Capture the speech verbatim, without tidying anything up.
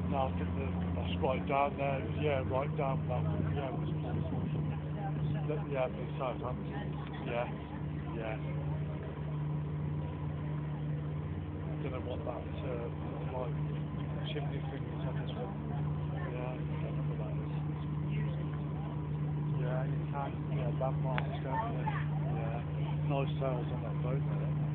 No, I think that that's right down there. Yeah, right down that. Yeah, it was that, yeah, the Southampton. Yeah, yeah. I don't know what that uh, like chimney thing is. I don't know what. Yeah, I don't know what that is. Yeah, you can. Yeah, landmarks, don't you? Yeah, nice sails on that boat there.